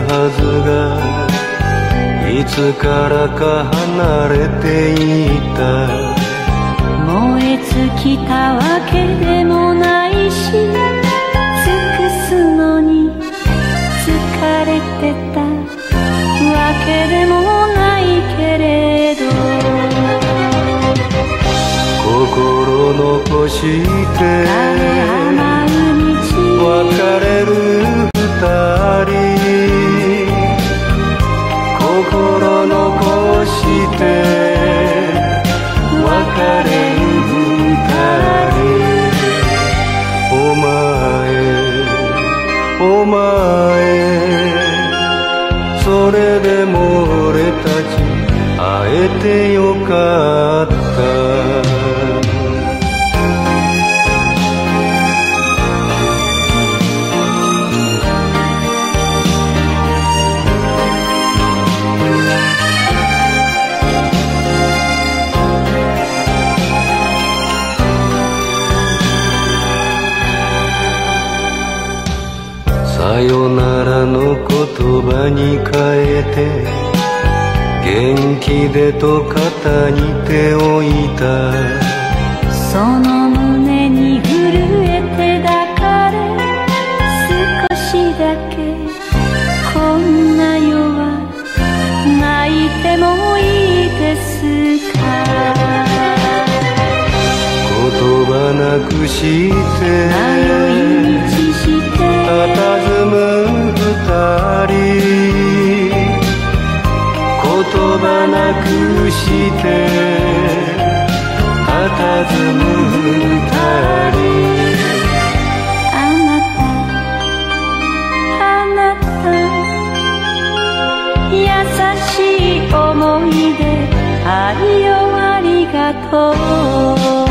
はずがいつからか離れていた。 燃え尽きたわけでもないし、尽くすのに疲れてたわけでもないけれど、 心残して別れる二人、心残して別れる二人。お前それでも俺たち会えてよかった。さよならの言葉に変えて、元気でと肩に手を置いた。 その胸に震えて抱かれ、少しだけこんな夜は泣いてもいいですか。 言葉なくして迷い道して佇む二人、言葉なくして佇む二人。 あなた優しい思い出、愛をありがとう。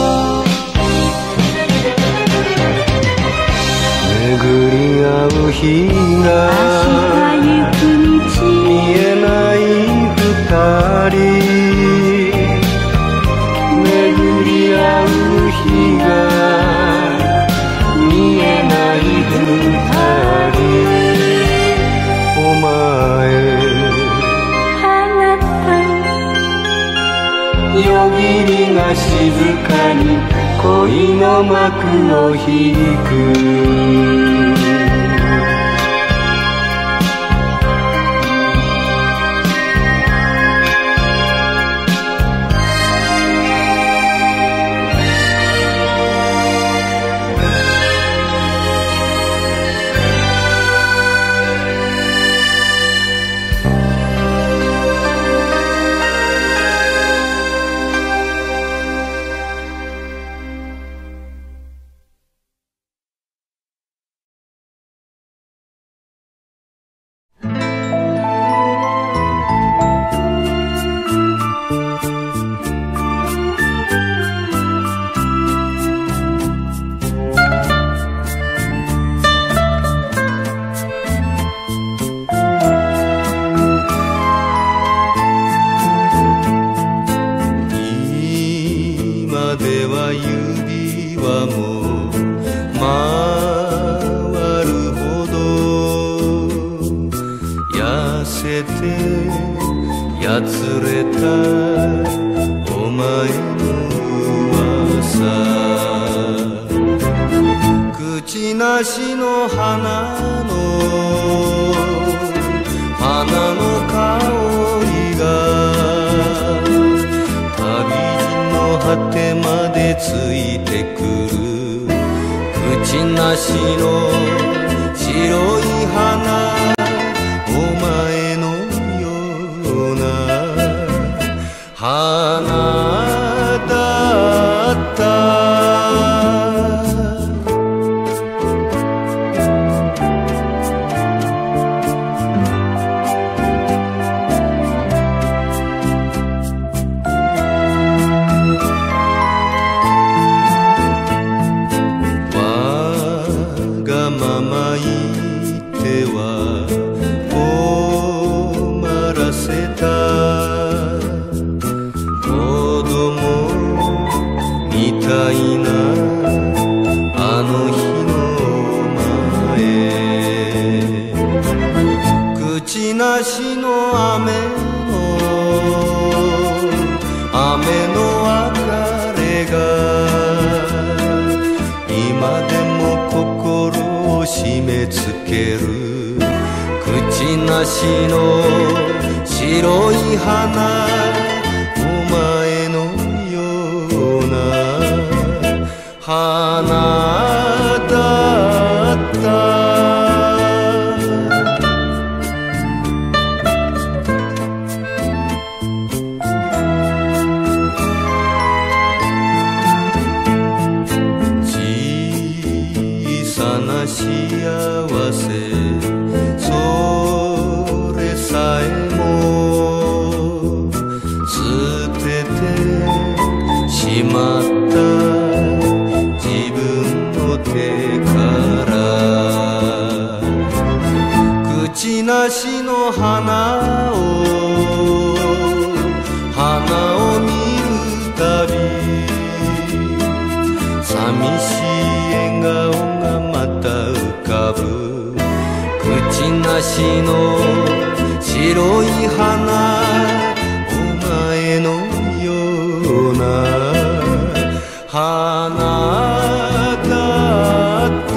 巡り合う日が見えない二人、巡り合う日が見えない二人。お前あなた夜霧が静かに恋の幕を引く。 なしの雨の別れが今でも心を締め付ける。口なしの白い花、お前のような花だった。幸せそれさえも捨ててしまった自分の手から。口なしの花を見るたび寂しい笑顔がまた浮かぶ。口なしの白い花、お前のような花だった。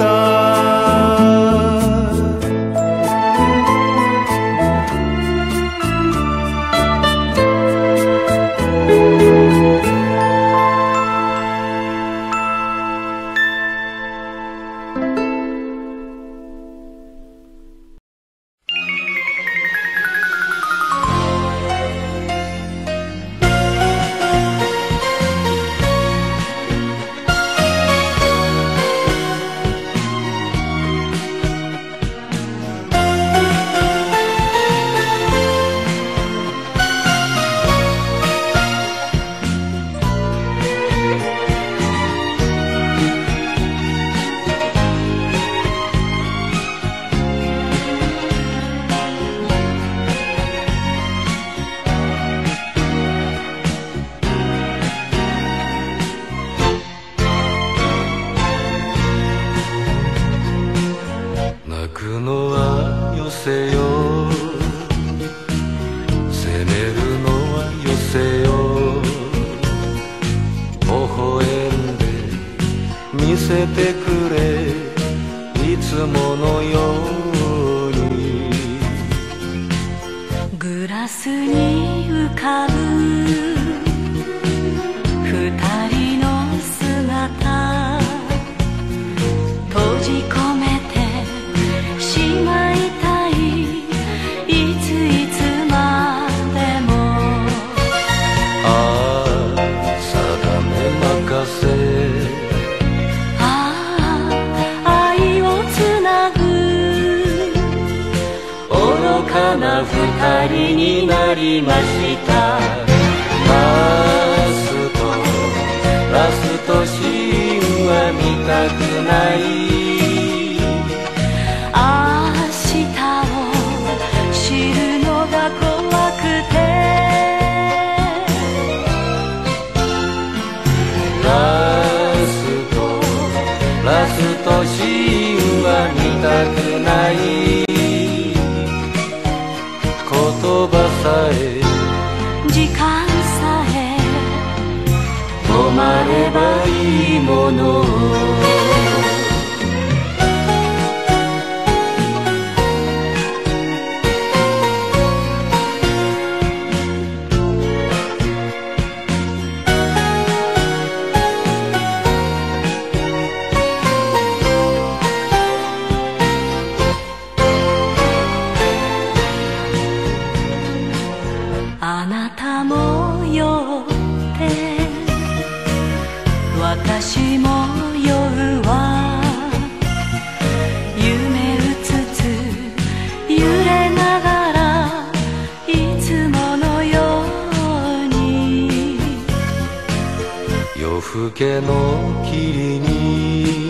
夜更けの霧に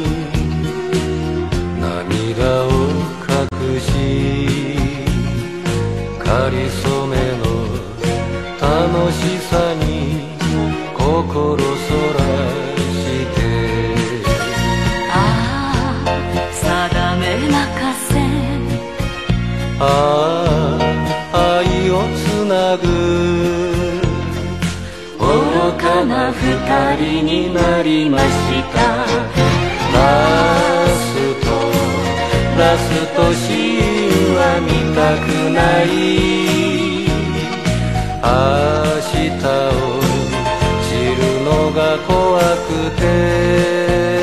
涙を隠し、かりそめの楽しさに心そらして、 ああ定め任せ、 あありました。ラストシーンは見たくない。明日を知るのが怖くて、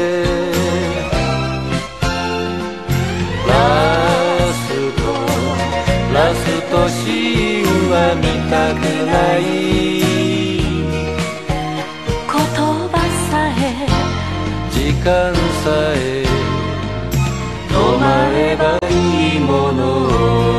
ラストシーンは見たくない。 言葉さえ時間さえ止まればいいもの。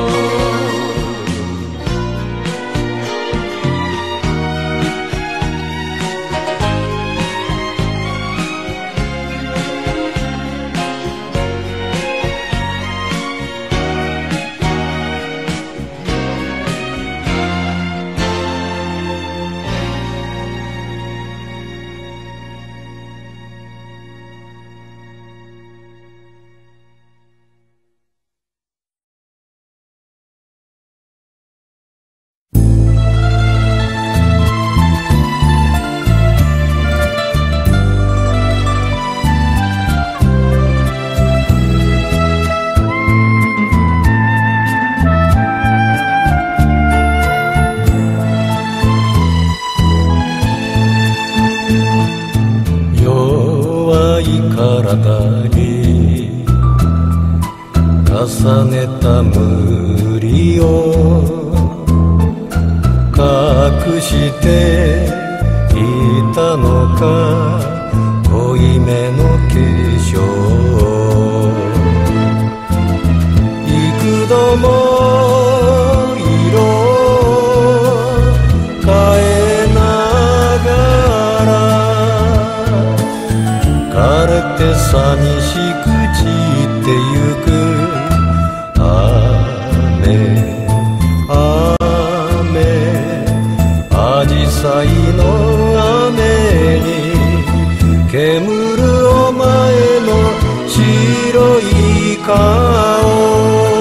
重ねた無理を隠していたのか、濃いめの化粧幾度も色を変えながら枯れて寂しく散ってゆく。アジサイの雨に煙るお前の白い顔。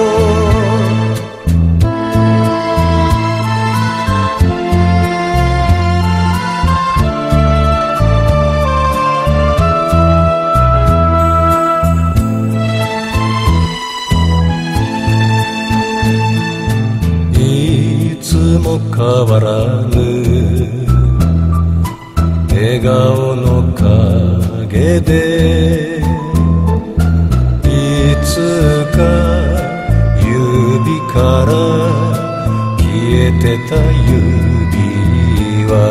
いつも変わらぬ笑顔の陰で、いつか指から消えてた指輪、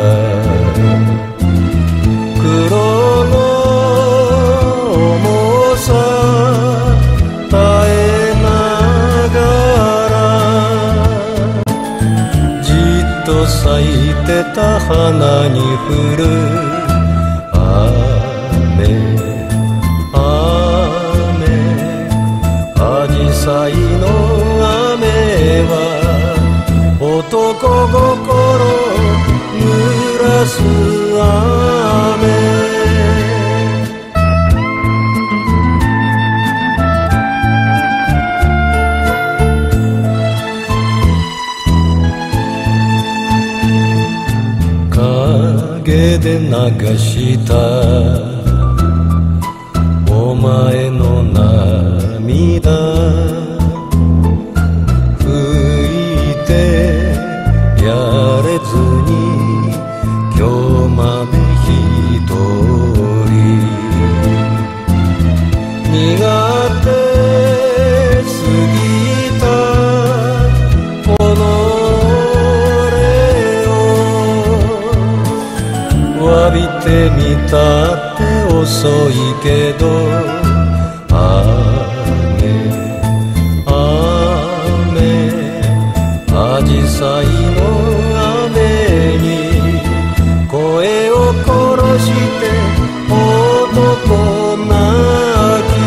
黒の重さ耐えながら、じっと咲いてた花に降るアジサイの雨は男心濡らす雨。影で流したお前の涙、拭いてやれずに今日まで一人苦手すぎたこの詫びてみたって遅いけど、アジサイの雨に声を殺して男泣き。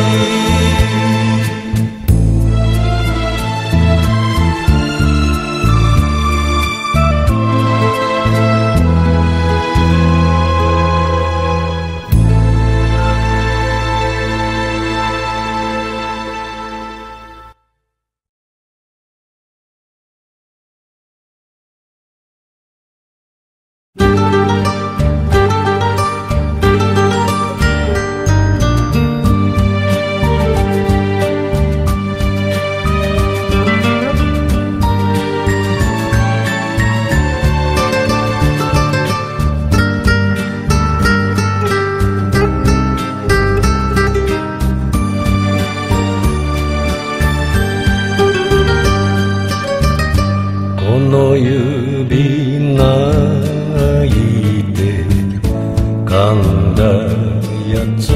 やつ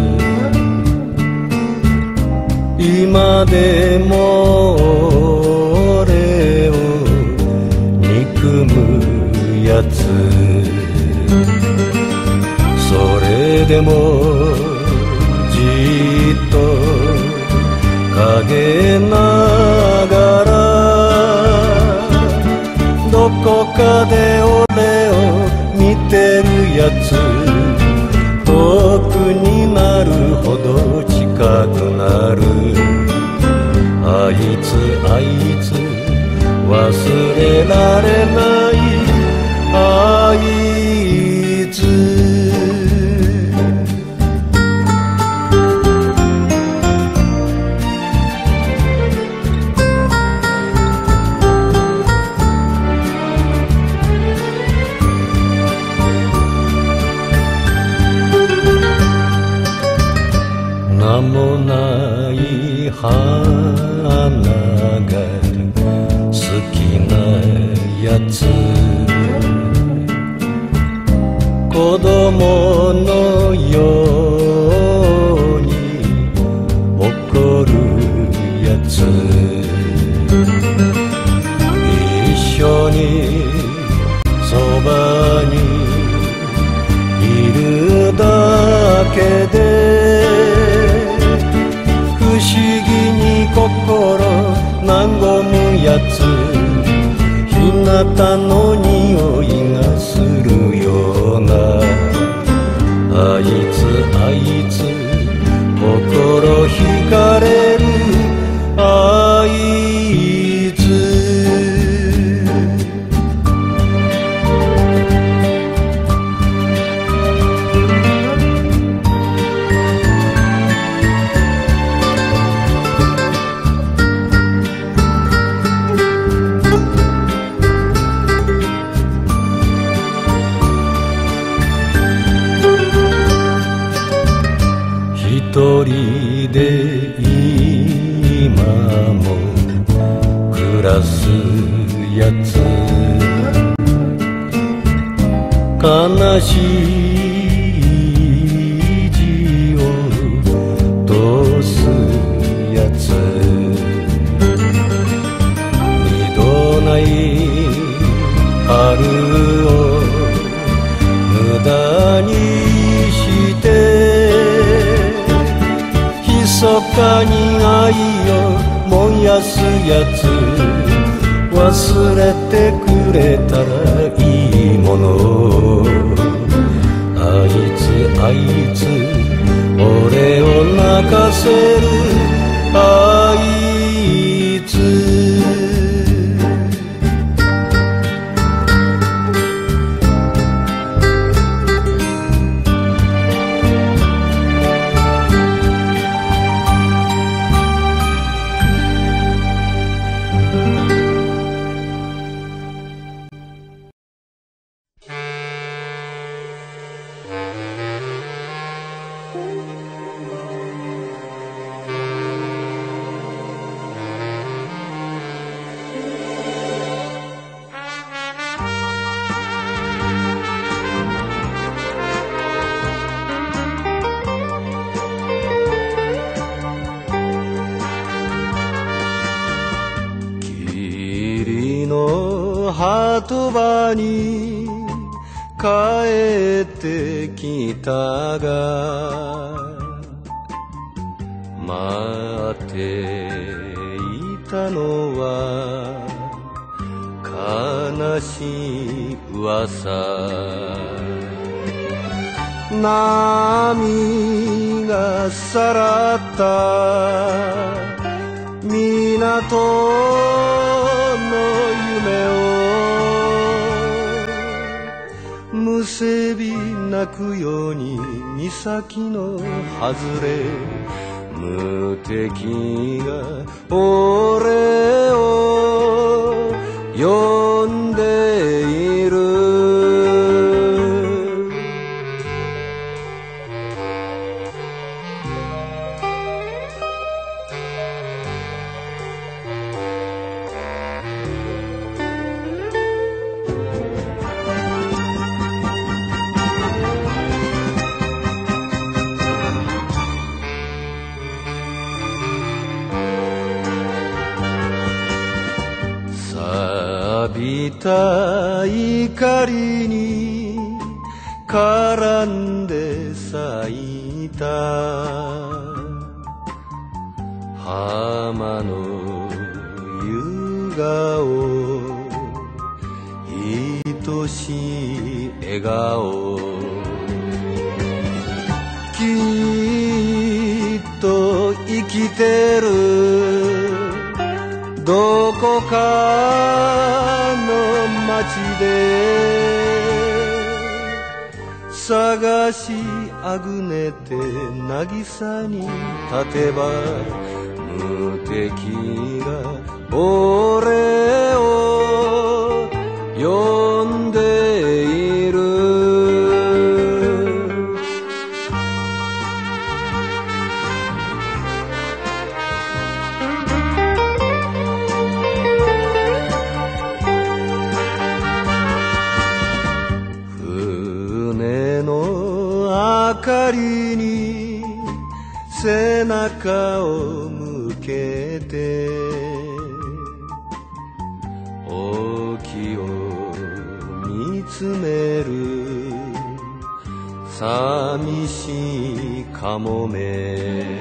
今でも俺を憎むやつそれでもじっと陰ながらどこかで俺を見てるやつ遠くになるほど近くなるあいつあいつ忘れられないあいつ名もない花が好きなやつ子供のように怒るやつ一緒にそばにいるだけで不思議に心和むやつ日向の匂いがするようなあいつあいつ心惹かれるあいつ一人で今も暮らすやつ悲しい字を通すやつ二度ない春を無駄にして密かに愛を燃やすやつ忘れてくれたらいいものあいつあいつ俺を泣かせるあいつ鳩場に帰ってきたが待っていたのは悲しい噂波がさらった港の夢をむせび泣くように岬の外れ無敵が俺を呼んでいるた光に絡んで咲いた浜の夕顔、愛しい笑顔、きっと生きてるどこかの街で探しあぐねて渚に立てば無敵が俺を呼んでいる。船の明かりに背中を向けて沖を見つめる寂しいかもめ、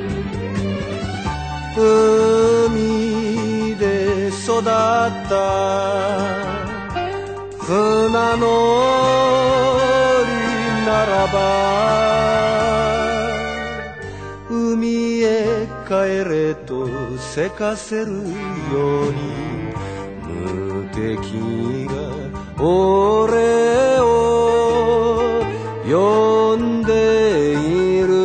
海で育った船乗りならば海へ帰れとせかせるように無敵が俺を呼んでいる。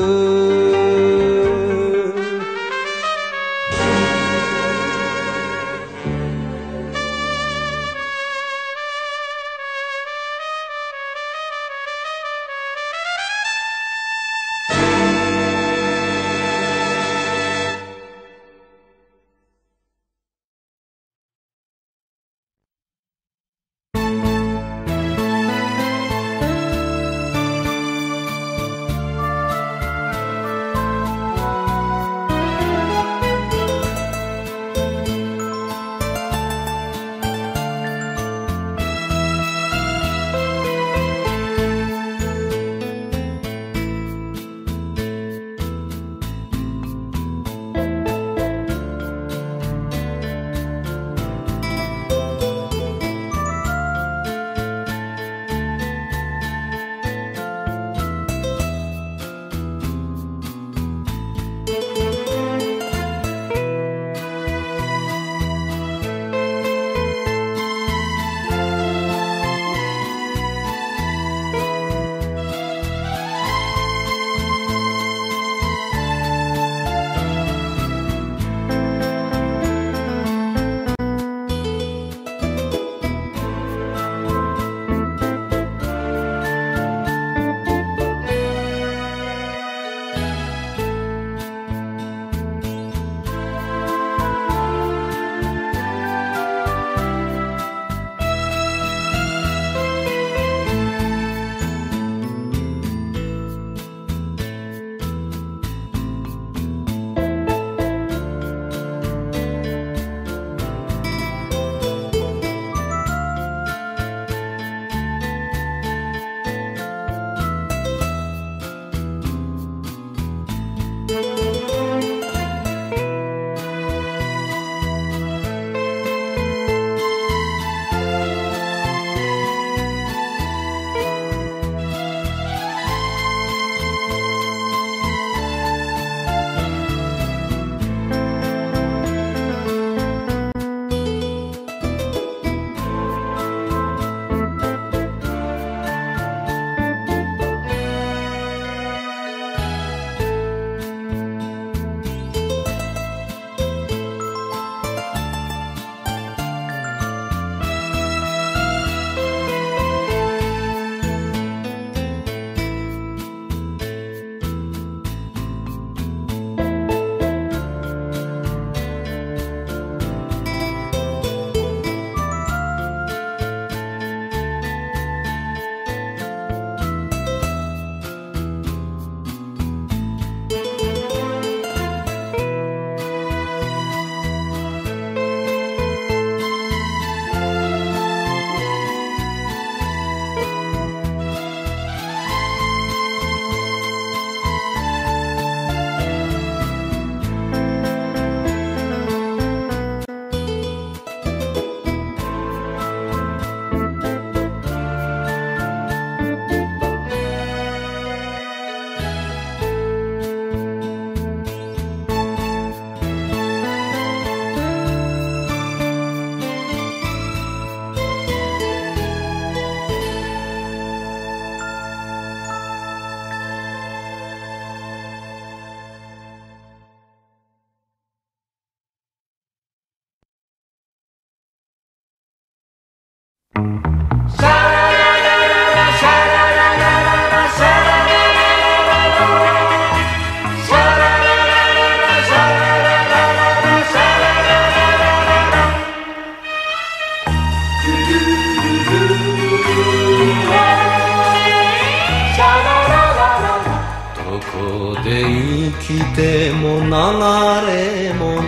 こで生きても流れ者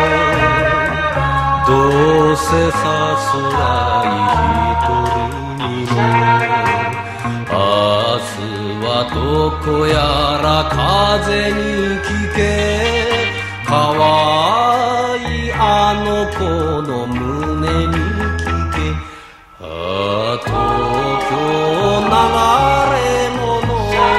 どうせさすらい一人に明日はどこやら風に聞けかわいいあの子の胸に聞け東京流れ者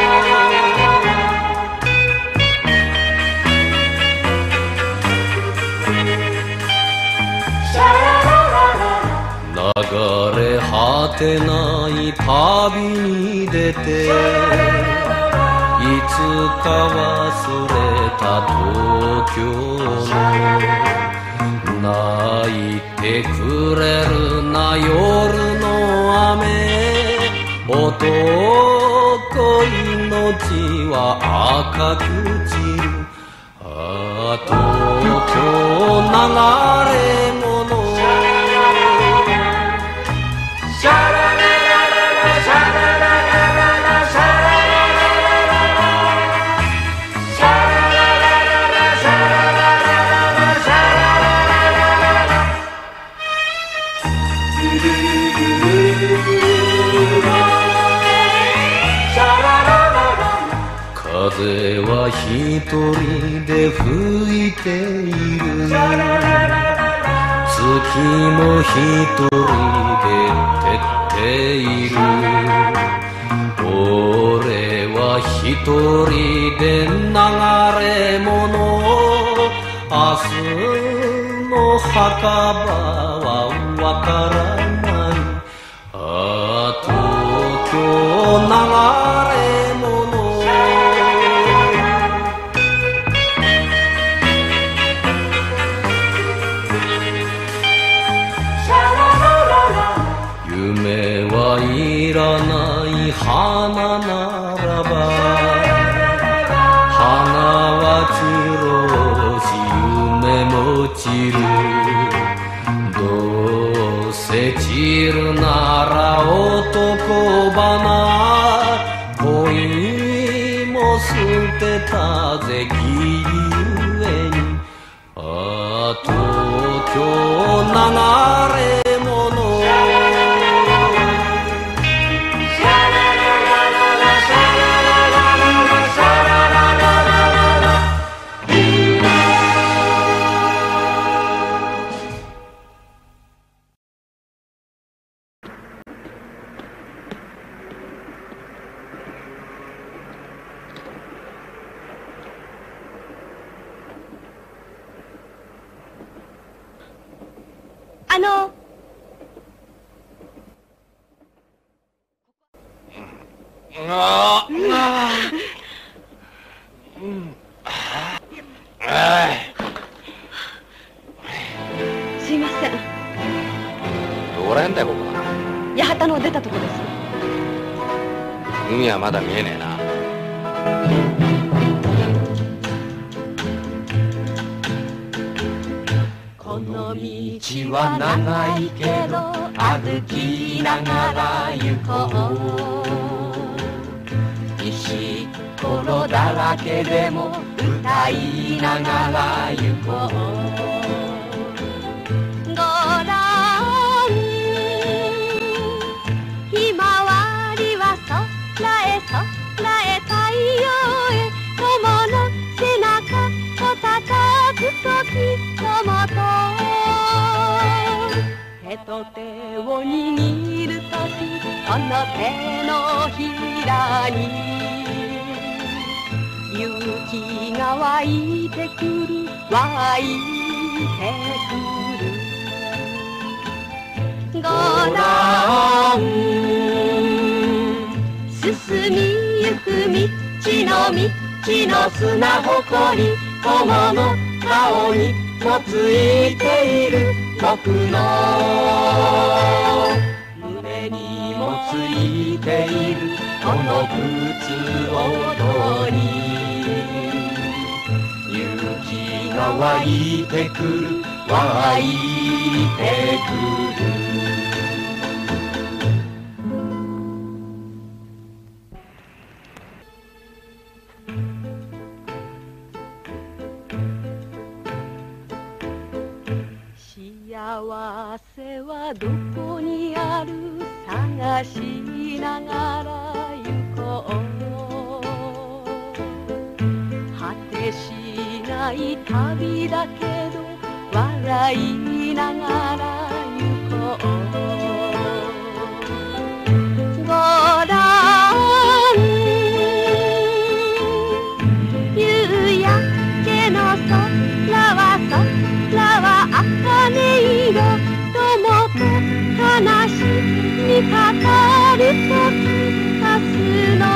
流れ果てない旅に出ていつか忘れた東京の泣いてくれるな夜の雨男命は赤く散る東京流れ者シャラララララシャラララララシャラララララシャラララララシャラララララシャラララララ風は一人で吹いている月も一人で照っている俺は一人で流れ者明日の墓場はわからない東京流れ者夢はいらない花ならば花は散ろうし夢も散るどうせ散るなら男花恋も捨てたぜ義ゆえに東京流れ者すいません。 どこら辺だよここは。 八幡の出たとこです。 海はまだ見えねえな。 この道は長いけど歩きながら行こう石ころだらけでも歌いながら行こうごらんひまわりは空へ太陽へ友の背中を叩くとき友と手と手を握るときこの手のひらに勇気が湧いてくる湧いてくるごらん進みゆく道の砂ほこり友の顔にもついている僕の胸にもついているこの靴音に勇気が湧いてくる湧いてくる幸せはどこにある探しながら行こう果てしない旅だけど笑いながら行こうご覧夕焼けの空は茜色友と悲しみ語るときかすの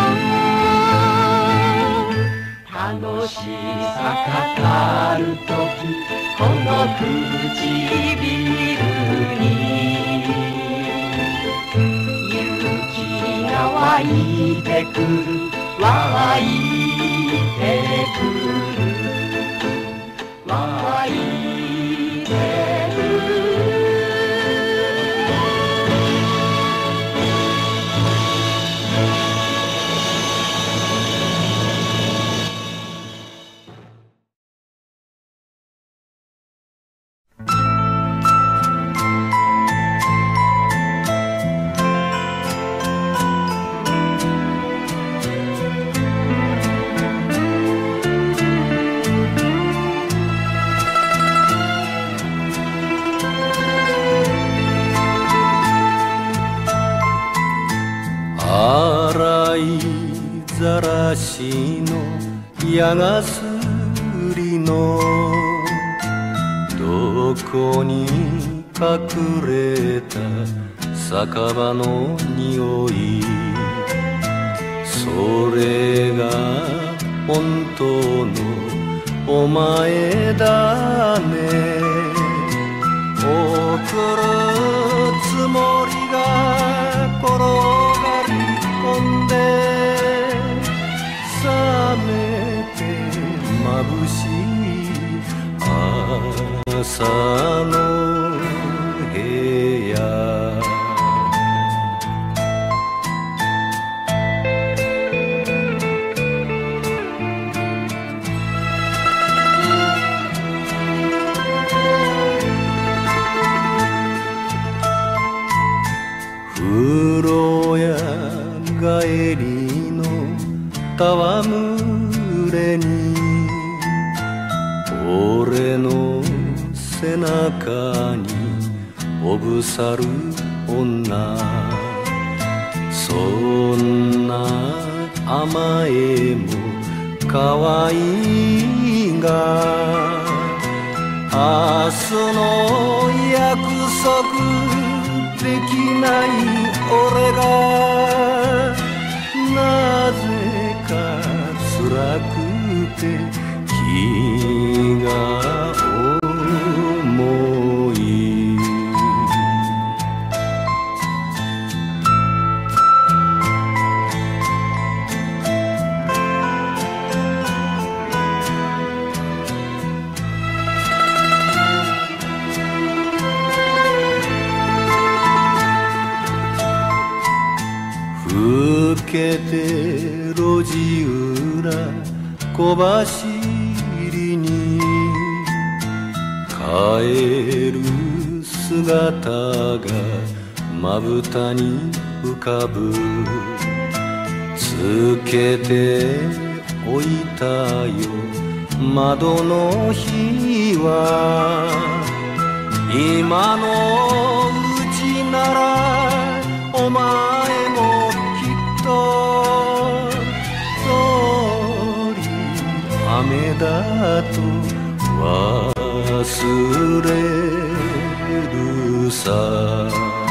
楽しさ語るときこの唇に雪が湧いてくる湧いてくる湧いてくるざらしの矢がすりのどこに隠れた酒場の匂いそれが本当のお前だね送るつもりが転がり込んで冷めて眩しい朝の部屋風呂屋帰りの戯れに俺の背中におぶさる女そんな甘えも可愛いが明日の約束できない俺がなぜか辛くて気が重い更けて路地裏小走りに帰る姿がまぶたに浮かぶつけておいたよ窓の火は今のうちならお前もきっと通り雨だと忘れるさ